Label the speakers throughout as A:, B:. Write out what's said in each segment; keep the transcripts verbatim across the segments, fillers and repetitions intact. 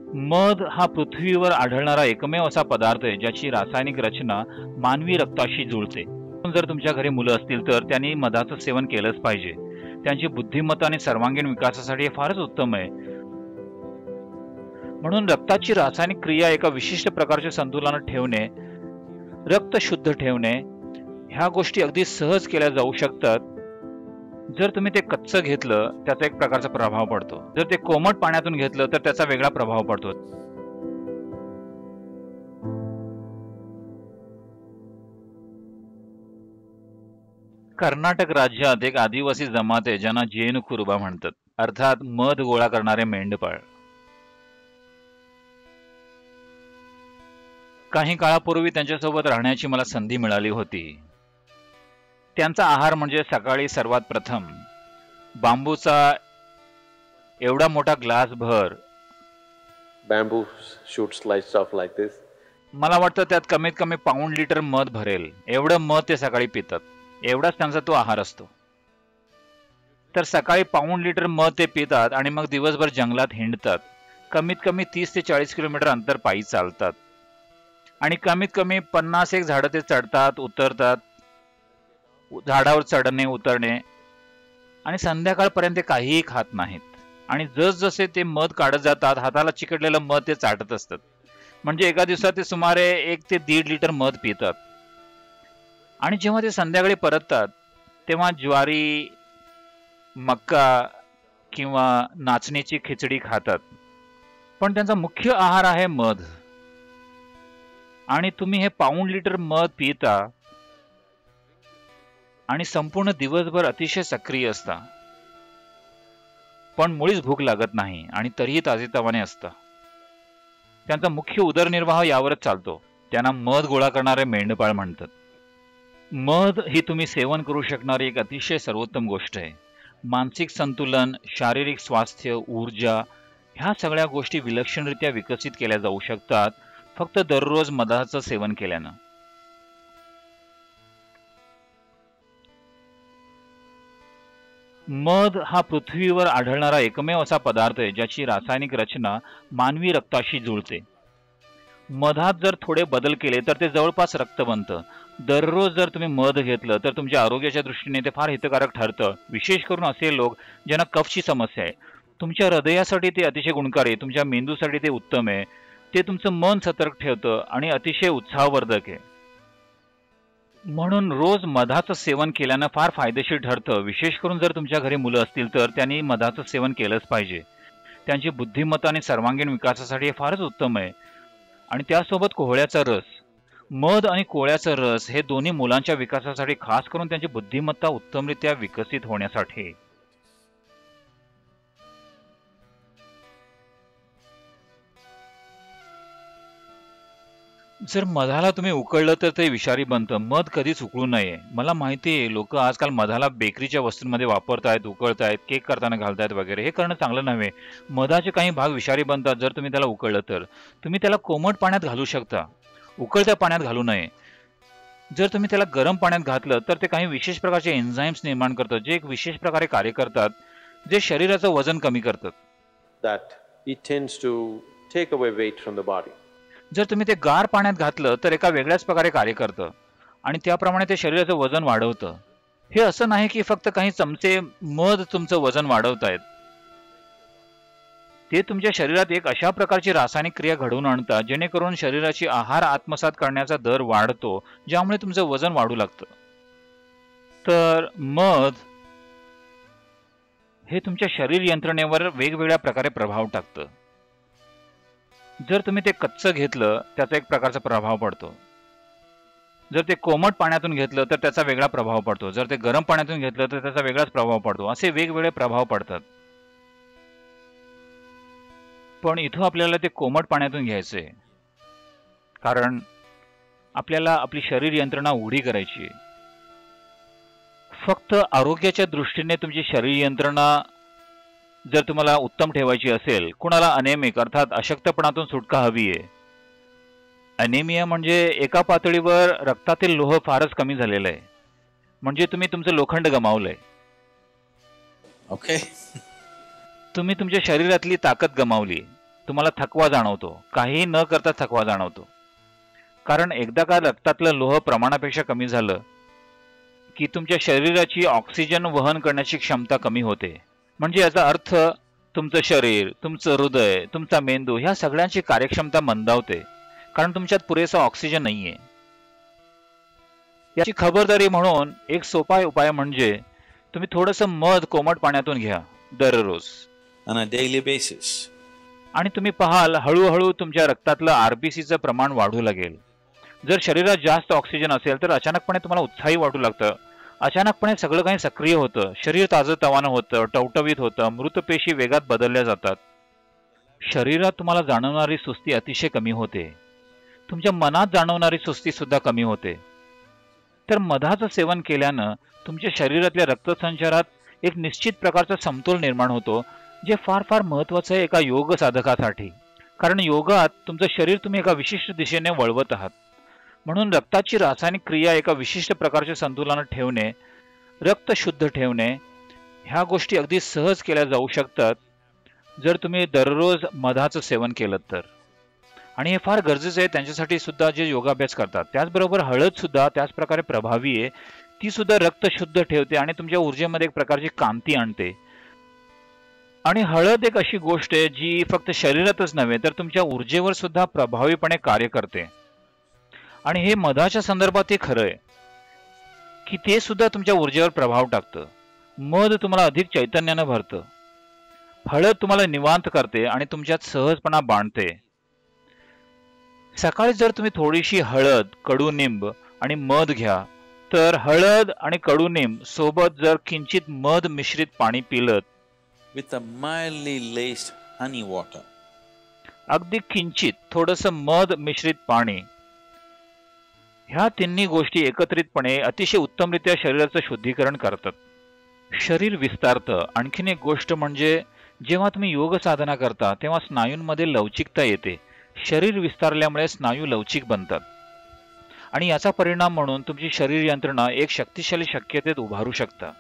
A: मध हा पृथ्वीवर आढळणारा एकमेव असा पदार्थ आहे ज्याची रासायनिक रचना मानवी रक्ताशी जुळते. जर तुमच्या घरी मुलं असतील तर त्यांनी मधाचं सेवन केलंच पाहिजे. त्यांची बुद्धिमत्ता आणि सर्वांगीण विकासासाठी हे फारच उत्तम आहे. म्हणून रक्ताची रासायनिक क्रिया एका विशिष्ट प्रकारच्या संतुलनात ठेवणे, रक्त शुद्ध ठेवणे ह्या गोष्टी अगदी सहज केल्या जाऊ शकतात. जर तुम्ही ते कच्चं घेतलं त्याचा एक प्रकारचा प्रभाव पडतो, जर ते कोमट पाण्यातून घेतलं तर त्याचा वेगळा प्रभाव पडतो. कर्नाटक राज्यात एक आदिवासी जमात आहे ज्यांना जेनु कुरुबा म्हणतात, अर्थात मध गोळा करणारे मेंढपाळ. काही काळापूर्वी त्यांच्यासोबत राहण्याची मला संधी मिळाली होती. त्यांचा आहार म्हणजे सकाळी सर्वात प्रथम बांबूचा एवढा मोठा ग्लास भर
B: bamboo shoot sliced off like this.
A: मला वाटतं त्यात कमीत कमी पाऊंड लिटर मध भरेल एवढं मध ते सकाळी पितात. एवढाच त्यांचा तो आहार असतो. तर सकाळी पाऊंड लिटर मध ते पितात आणि मग दिवसभर जंगलात हिंडतात. कमीत कमी तीस ते चाळीस किलोमीटर अंतर पायी चालतात आणि कमीत कमी पन्नास एक झाडं ते चढतात, उतरतात. झाडावर चढणे उतरणे आणि संध्याकाळपर्यंत ते काहीही खात नाहीत. आणि जसजसे ते मध काढत जातात हाताला चिकटलेलं मध ते चाटत असतात. म्हणजे एका दिवसात ते सुमारे एक ते दीड लिटर मध पितात. आणि जेव्हा ते संध्याकाळी परततात तेव्हा ज्वारी, मक्का किंवा नाचणीची खिचडी खातात. पण त्यांचा मुख्य आहार आहे मध. आणि तुम्ही हे पाऊंड लिटर मध पिता आणि संपूर्ण दिवसभर अतिशय सक्रिय असता, पण मुळीच भूक लागत नाही आणि तरीही ताजेतवाने असता. त्यांचा मुख्य उदरनिर्वाह यावरच चालतो. त्यांना मध गोळा करणारे मेंढपाळ म्हणतात. मध ही तुम्ही सेवन करू शकणारी एक अतिशय सर्वोत्तम गोष्ट आहे. मानसिक संतुलन, शारीरिक स्वास्थ्य, ऊर्जा ह्या सगळ्या गोष्टी विलक्षणरित्या विकसित केल्या जाऊ शकतात फक्त दररोज मधाचं सेवन केल्यानं. मध हा पृथ्वीवर आढळणारा एकमेव असा पदार्थ आहे ज्याची रासायनिक रचना मानवी रक्ताशी जुळते. मधात जर थोडे बदल केले तर ते जवळपास रक्त बनतं. दररोज जर तुम्ही मध घेतलं तर तुमच्या आरोग्याच्या दृष्टीने ते फार हितकारक ठरतं. विशेष करून असे लोक ज्यांना कफची समस्या आहे. तुमच्या हृदयासाठी ते अतिशय गुणकारी आहे, तुमच्या मेंदूसाठी ते उत्तम आहे. ते तुमचं मन सतर्क ठेवतं आणि अतिशय उत्साहवर्धक आहे. म्हणून रोज मधाचं सेवन केल्यानं फार फायदेशीर ठरतं. विशेष करून जर तुमच्या घरी मुलं असतील तर त्यांनी मधाचं सेवन केलंच पाहिजे. त्यांची बुद्धिमत्ता आणि सर्वांगीण विकासासाठी हे फारच उत्तम आहे. आणि त्यासोबत कोहळ्याचा रस, मध आणि कोहळ्याचा रस हे दोन्ही मुलांच्या विकासासाठी, खास करून त्यांची बुद्धिमत्ता उत्तमरित्या विकसित होण्यासाठी. जर मधाला तुम्ही उकळलं तर ते विषारी बनतं. मध कधीच उकळू नये. मला माहिती आहे लोक आजकाल मधाला बेकरीच्या वस्तूंमध्ये वापरतायत, उकळतायत, केक करताना घालतायत वगैरे. हे करणं चांगलं नव्हे. मधाचे काही भाग विषारी बनतात जर तुम्ही त्याला उकळलं तर. तुम्ही त्याला कोमट पाण्यात घालू शकता, उकळत्या पाण्यात घालू नये. जर तुम्ही त्याला गरम पाण्यात घातलं तर ते काही विशेष प्रकारचे एन्झाईम्स निर्माण करतात जे एक विशेष प्रकारे कार्य करतात, जे शरीराचं वजन कमी करतात.
B: That it tends to take away weight from the body.
A: जर तुम्ही ते गार पाण्यात घातलं तर एका वेगळ्याच प्रकारे कार्य करतं आणि त्याप्रमाणे ते शरीराचं वजन वाढवतं. हे असं नाही की फक्त काही चमचे मध तुमचं वजन वाढवतायत. ते तुमच्या शरीरात एक अशा प्रकारची रासायनिक क्रिया घडवून आणतात जेणेकरून शरीराची आहार आत्मसात करण्याचा दर वाढतो, ज्यामुळे तुमचं वजन वाढू लागतं. तर मध हे तुमच्या शरीर यंत्रणेवर वेगवेगळ्या प्रकारे प्रभाव टाकतं. जर तुम्ही ते कच्चं घेतलं त्याचा एक प्रकारचा प्रभाव पडतो. जर ते कोमट पाण्यातून घेतलं तर त्याचा वेगळा प्रभाव पडतो. जर ते गरम पाण्यातून घेतलं तर त्याचा वेगळाच प्रभाव पडतो. असे वेगवेगळे प्रभाव पडतात. पण इथं आपल्याला ते कोमट पाण्यातून घ्यायचंय, कारण आपल्याला आपली शरीर यंत्रणा उघडी करायची आहे. फक्त आरोग्याच्या दृष्टीने तुमची शरीर यंत्रणा जर तुम्हाला उत्तम ठेवायची असेल, कुणाला अनेमिक अर्थात अशक्तपणातून सुटका हवी आहे. अनेमिया म्हणजे एका पातळीवर रक्तातील लोह फारच कमी झालेलं आहे, म्हणजे तुम्ही तुमचं लोखंड गमावलंय.
C: ओके.
A: तुम्ही तुमच्या शरीरातली ताकद गमावली. तुम्हाला थकवा जाणवतो, काही न करता थकवा जाणवतो. कारण एकदा का रक्तातलं लोह प्रमाणापेक्षा कमी झालं की तुमच्या शरीराची ऑक्सिजन वहन करण्याची क्षमता कमी होते. म्हणजे याचा अर्थ तुमचं शरीर, तुमचं हृदय, तुमचा मेंदू ह्या सगळ्यांची कार्यक्षमता मंदावते, कारण तुमच्यात पुरेसा ऑक्सिजन नाहीये. याची खबरदारी म्हणून एक सोपा उपाय म्हणजे तुम्ही थोडंसं मध कोमट पाण्यातून घ्या दररोज
C: on a daily basis.
A: आणि तुम्ही पाहाल हळूहळू तुमच्या रक्तातलं आरबीसीचं प्रमाण वाढू लागेल. जर शरीरात जास्त ऑक्सिजन असेल तर अचानकपणे तुम्हाला उत्साही वाटू लागतं, अचानकपणे सगळं काही सक्रिय होतं, शरीर ताजंतवानं होतं, टवटवीत होतं, मृतपेशी वेगात बदलल्या जातात. शरीरात तुम्हाला जाणवणारी सुस्ती अतिशय कमी होते, तुमच्या मनात जाणवणारी सुस्ती सुद्धा कमी होते. तर मधाचं सेवन केल्यानं तुमच्या शरीरातल्या रक्तसंचारात एक निश्चित प्रकारचा समतोल निर्माण होतो, जे फार फार महत्वाचं आहे एका योग साधकासाठी. कारण योगात तुमचं शरीर तुम्ही एका विशिष्ट दिशेने वळवत आहात. म्हणून रक्ताची रासायनिक क्रिया एका विशिष्ट प्रकारच्या संतुलनात ठेवणे, रक्त शुद्ध ठेवणे ह्या गोष्टी अगदी सहज केल्या जाऊ शकतात जर तुम्ही दररोज मधाचं सेवन केलं तर. आणि हे फार गरजेचं आहे त्यांच्यासाठी सुद्धा जे योगाभ्यास करतात. त्याचबरोबर हळद सुद्धा त्याच प्रकारे प्रभावी आहे, ती सुद्धा रक्त शुद्ध ठेवते आणि तुमच्या ऊर्जेमध्ये एक प्रकारची कांती आणते. आणि हळद एक अशी गोष्ट आहे जी फक्त शरीरातच नव्हे तर तुमच्या ऊर्जेवर सुद्धा प्रभावीपणे कार्य करते. आणि हे मधाच्या संदर्भात हे खरं आहे की ते सुद्धा तुमच्या ऊर्जेवर प्रभाव टाकतं. मध तुम्हाला अधिक चैतन्यानं भरतं, हळद तुम्हाला निवांत करते आणि तुमच्यात सहजपणा बांधते. सकाळी जर तुम्ही थोडीशी हळद, कडुनिंब आणि मध घ्या, तर हळद आणि कडुनिंब सोबत जर किंचित मध मिश्रित पाणी पिलत
C: with a mildly laced honey water.
A: अगदी किंचित थोडंसं मध मिश्रित पाणी, ह्या तिन्ही गोष्टी एकत्रितपणे अतिशय उत्तमरित्या शरीराचं शुद्धीकरण करतात. शरीर विस्तारतं. आणखीन एक गोष्ट म्हणजे जेव्हा तुम्ही योग साधना करता तेव्हा स्नायूंमध्ये लवचिकता येते. शरीर विस्तारल्यामुळे स्नायू लवचिक बनतात आणि याचा परिणाम म्हणून तुमची शरीर यंत्रणा एक शक्तिशाली शक्यतेत उभारू शकता.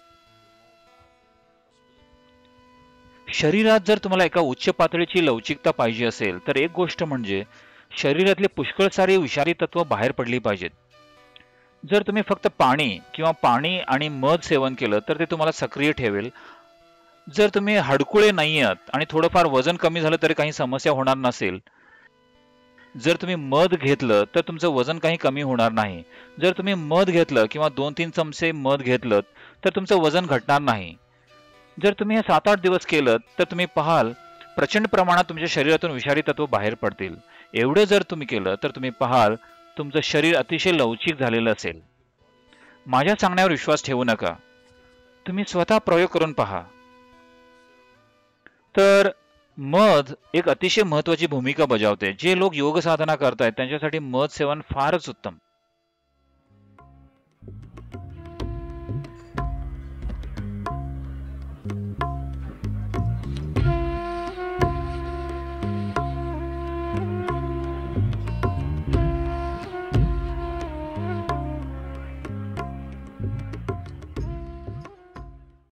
A: शरीरात जर तुम्हाला एका उच्च पातळीची लवचिकता पाहिजे असेल तर एक गोष्ट म्हणजे शरीरातले पुष्कळ सारी विषारी तत्व बाहेर पडली पाहिजेत. जर तुम्ही फक्त पाणी किंवा पाणी आणि मध सेवन केलं तर ते तुम्हाला सक्रिय ठेवेल. जर तुम्ही हडकुळे नाही आहात आणि थोडंफार वजन कमी झालं तरी काही समस्या होणार नसेल, जर तुम्ही मध घेतलं तर तुमचं वजन काही कमी होणार नाही. जर तुम्ही मध घेतलं किंवा दोन तीन चमचे मध घेतलं तर तुमचं वजन घटणार नाही. जर तुम्ही हे सात आठ दिवस केलं तर तुम्ही पाहाल प्रचंड प्रमाणात तुमच्या शरीरातून विषारी तत्व बाहेर पडतील. एवढे जर तुम्ही केलं तर तुम्ही पाहाल तुमचं शरीर अतिशय लवचिक झालेलं असेल. माझ्या सांगण्यावर विश्वास ठेवू नका, तुम्ही स्वतः प्रयोग करून पहा. तर मध एक अतिशय महत्वाची भूमिका बजावते. जे लोक योग साधना करतायत त्यांच्यासाठी मध सेवन फारच उत्तम.